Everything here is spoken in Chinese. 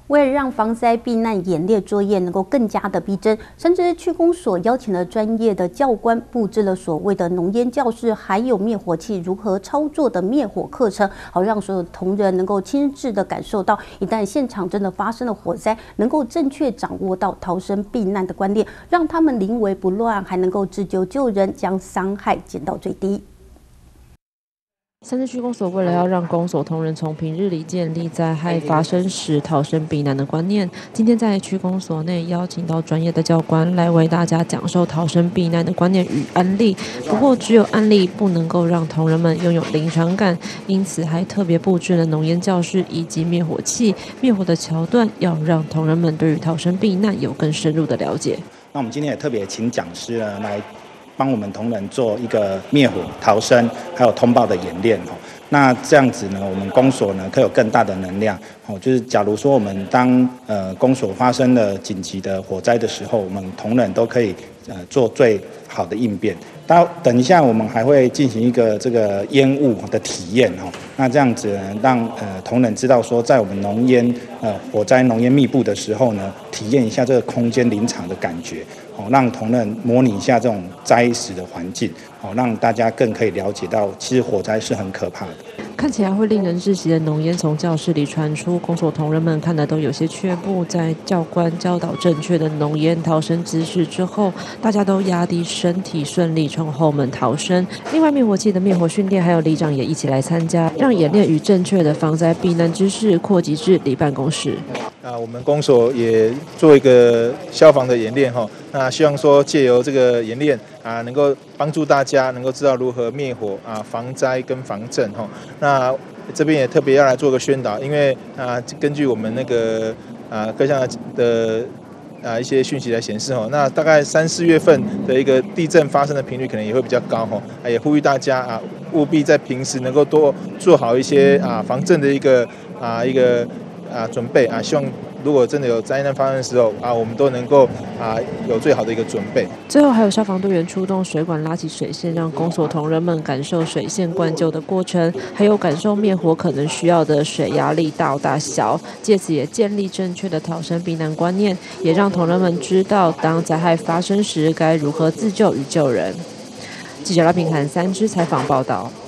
为了让防灾避难演练作业能够更加的逼真，三支区公所邀请了专业的教官，布置了所谓的浓烟教室，还有灭火器如何操作的灭火课程，好让所有同仁能够亲自的感受到，一旦现场真的发生了火灾，能够正确掌握到逃生避难的观念，让他们临危不乱，还能够自救救人，将伤害减到最低。 三支区公所为了要让公所同仁从平日里建立灾害发生时逃生避难的观念，今天在区公所内邀请到专业的教官来为大家讲授逃生避难的观念与案例。不过，只有案例不能够让同仁们拥有临场感，因此还特别布置了浓烟教室以及灭火器、灭火的桥段，要让同仁们对于逃生避难有更深入的了解。 那我们今天也特别请讲师呢来帮我们同仁做一个灭火、逃生还有通报的演练。那这样子呢，我们公所呢可以有更大的能量。就是假如说我们当公所发生了紧急的火灾的时候，我们同仁都可以做最好的应变。等一下我们还会进行一个这个烟雾的体验。那这样子呢，让同仁知道说，在我们浓烟火灾浓烟密布的时候呢，体验一下这个空间临场的感觉。让同仁模拟一下这种灾时的环境，让大家更可以了解到，其实火灾是很可怕的。 看起来会令人窒息的浓烟从教室里传出，公所同仁们看得都有些却步。在教官教导正确的浓烟逃生姿势之后，大家都压低身体，顺利从后门逃生。另外，灭火器的灭火训练还有里长也一起来参加，让演练与正确的防灾避难知识扩及至里办公室。 我们公所也做一个消防的演练那希望说借由这个演练能够帮助大家能够知道如何灭火防灾跟防震那这边也特别要来做个宣导，因为根据我们那个各项的一些讯息来显示那大概3、4月份的一个地震发生的频率可能也会比较高也呼吁大家务必在平时能够多做好一些防震的一个准备希望如果真的有灾难发生的时候我们都能够有最好的一个准备。 最后还有消防队员出动水管拉起水线，让公所同仁们感受水线灌救的过程，还有感受灭火可能需要的水压力大小，借此也建立正确的逃生避难观念，也让同仁们知道当灾害发生时该如何自救与救人。记者赖平涵三支采访报道。